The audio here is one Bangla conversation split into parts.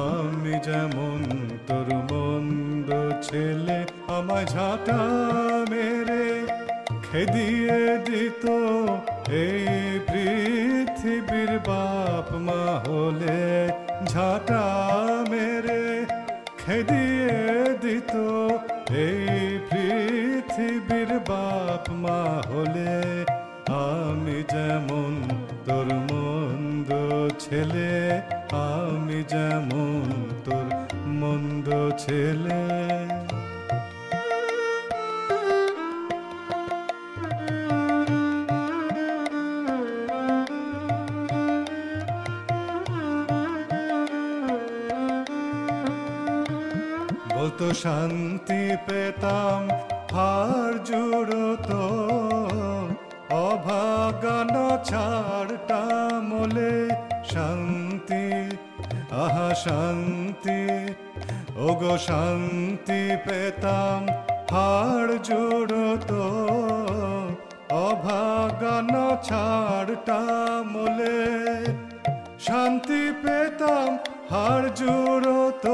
আমি যেমন তোর মন্দ ছেলে, আমায় ঝাঁটা মেরে খেদিয়ে দিত এই পৃথিবীর বাপ মা হলে। ঝাঁটা মেরে খেদিয়ে দিত এই পৃথিবীর বাপ মা হলে। আমি যেমন তোর মন্দ ছেলে, আমি যেমন তোর মন্দ ছেলে। বলতো শান্তি পেতাম হার জুড়তো, অভাগান ছাড়টা মোলে। শান্তি, আহা শান্তি, ওগো শান্তি পেতাম হাড় জুড়তো, অভাগান ছাড়টা মোলে। শান্তি পেতাম হাড় জুড়তো,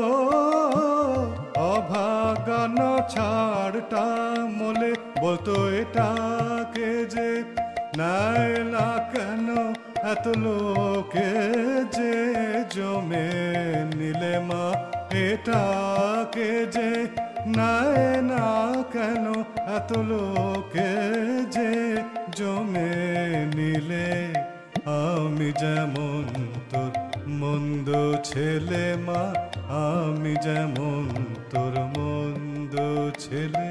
অভাগান ছাড়টা মোলে। বলতো এটাকে যে নাই না কেন এত লোকে যে জমে নিলে মা, এটাকে যে নাই না কেন এত লোকে যে জমে নিলে। আমি যেমন তোর মন্দ ছেলে মা, আমি যেমন তোর মন্দ ছেলে।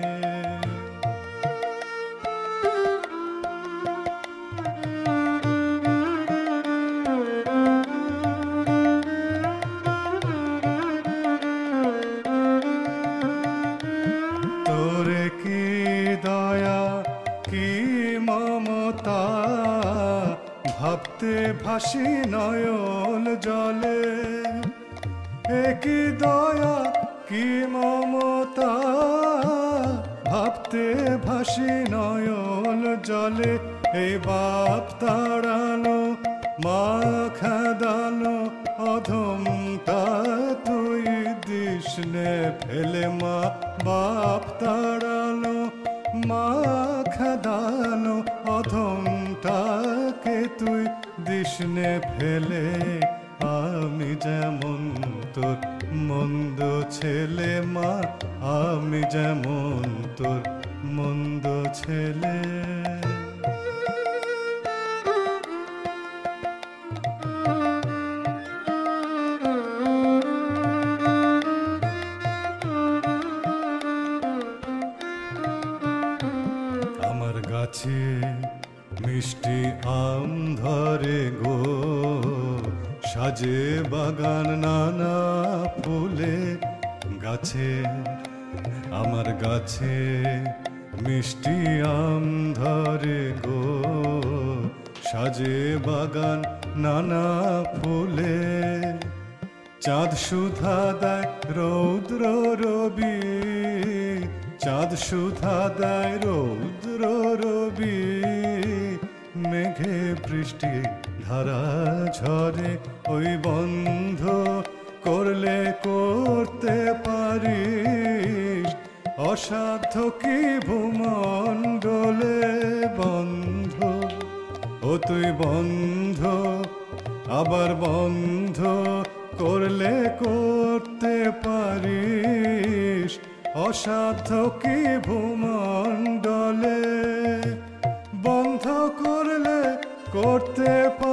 তোরে কি দয়া কি মমতা, ভাবতে ভাসি নয়ন জলে। কি দয়া কি মমতা, ভাবতে ভাসি নয়ন জলে। এই বাপ তাড়ানো মা খেদানো অধমটা তুই দিসনে ফেলে মা। বাপ তাড়ানো মা খেদানো অধমটাকে তুই দিসনে ফেলে। আমি যেমন তোর মন্দ ছেলে মা, আমি যেমন তোর মন্দ ছেলে। আমার গাছে মিষ্টি আম ধরে গো, সাজে বাগান নানা ফুলে। গাছে আমার গাছে মিষ্টি আম ধরে গো, সাজে বাগান নানা ফুলে। চাঁদ সুধা দেয় রৌদ্র রবি, চাঁদ সুধা দেয় রৌদ্র রবি। মেঘে বৃষ্টি ধারা ঝরে, ওই বন্ধ করলে করতে পারিস। অসাধ্য কি ভূমণ্ডলে বন্ধ, ও তুই বন্ধ আবার বন্ধ করলে করতে পারিস। অসাধ্য কি ভূমণ্ডলে, বন্ধ করলে করতে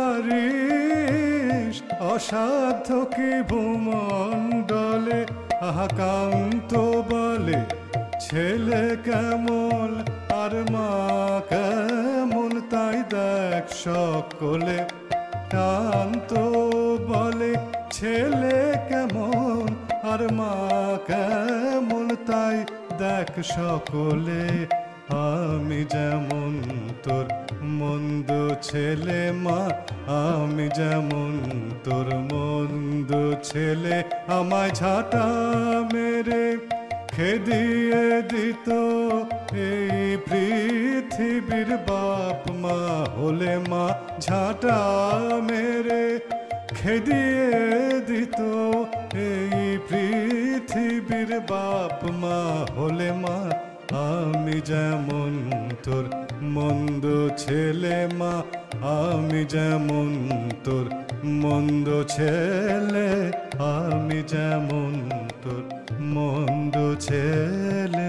পারিস। অসাধ্য কি ভূমণ্ডলে। আহাকান্ত বলে ছেলে কেমন আর মা কেমন, তাই দেখ সকলে। কান্ত বলে ছেলে কেমন আর মা কেমন, তাই দেখ সকলে। আমি যেমন তোর মন্দ ছেলে মা, আমি যেমন তোর মন্দ ছেলে। আমায় ঝাঁটা মেরে খেদিয়ে দিত এই পৃথিবীর বাপ মা হলে মা। ঝাঁটা মেরে খেদিয়ে দিত এই পৃথিবীর বাপ মা হলে মা আমি যেমন তোর মন্দ ছেলে মা, আমি যেমন তোর মন্দ ছেলে, আমি যেমন তোর মন্দ ছেলে।